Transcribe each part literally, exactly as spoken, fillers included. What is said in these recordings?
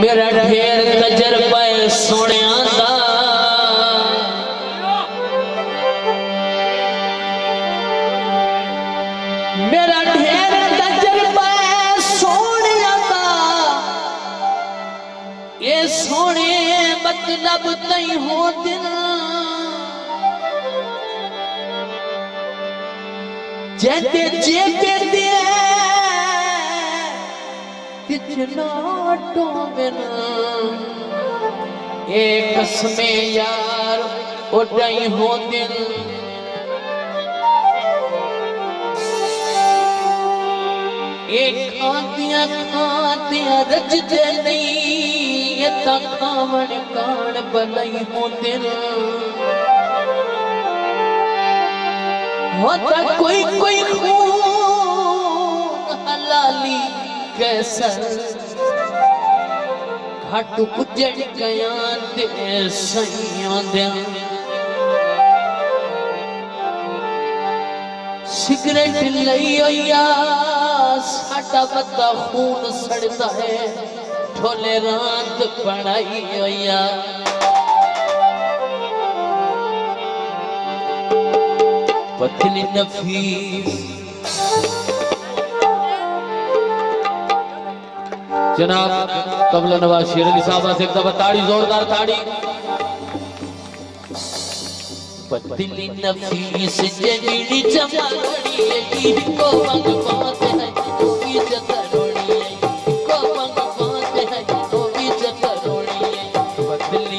मेरा ढेर तजर्बा है सोनिया दा, मेरा ढेर तजर्बा है सोनिया दा, ये सोने मतलब नहीं हो दिन जेते जेते दे कितना टोबना एक कसमे यार उड़ाई हो दिल एक आंतियां खातियां रजते नहीं ये खावन कान बनाई हो दिल होता कोई कोई खून हलाली कैसर घट उजड़ गया ते सैया दे सिगरेट लई होया साडा बंदा खून सड़ता है ढोले रात बनाई होया पतली नफीस जनाब तबला नवाज शेर अली साहब से एक दफा ताड़ी जोरदार ताड़ी। पतली नफीस जगड़ी चमकड़ी है को मंग बात है तो भी जतरोड़ी है को मंग बात है तो भी जतरोड़ी है पतली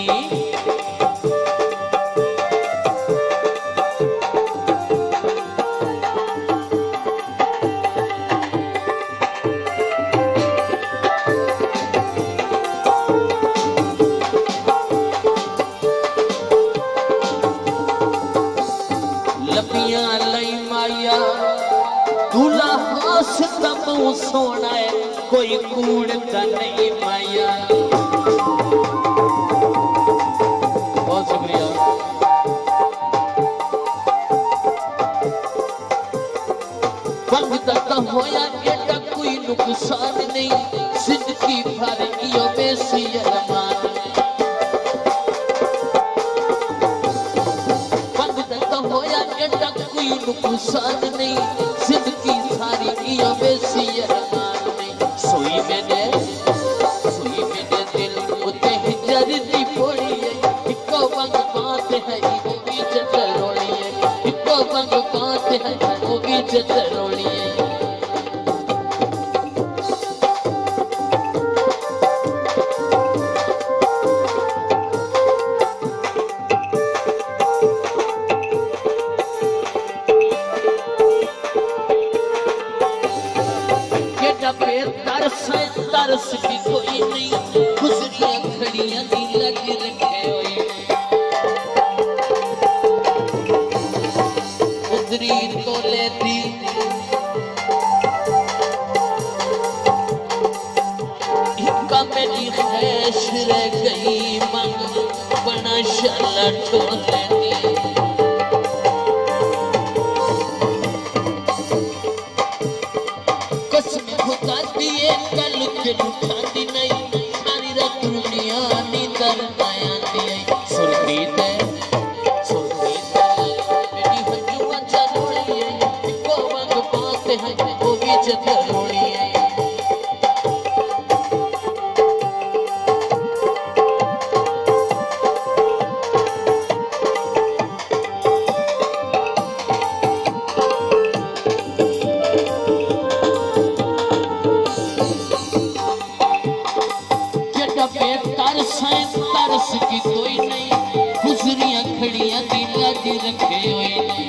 सोना है कोई कूड़ता नहीं माया। बहुत शुक्रिया। वक्त होया एटा कोई नुकसान नहीं जिंदगी भर इयो बेसी अरमान वक्त होया एटा कोई नुकसान नहीं जिंदगी सारी इयो बेसी अरमान नहीं सोई मैंने सोई मैंने दिल उते हिजर दी पड़ी है इको बंग बात है वो भी चतरोड़ी है इको बंग बात है वो भी चतरोड़ी है। तरस भी कोई नहीं गुजरियां खड़ियां दी लग रखे हुए उधरी तो लेती इक्का मेरी ख्वाहिश रह गई मंग बना शाला टोलेती उठाती नहीं सारी रात दुनिया नींदर आती है सुरतीत है सुरतीत है मेरी हंजुआ चलोड़ी है इको वंग बात है वो भी चतरोड़ी है। तरस की कोई नहीं गुजरियां खड़ियां दी लग रखे हुए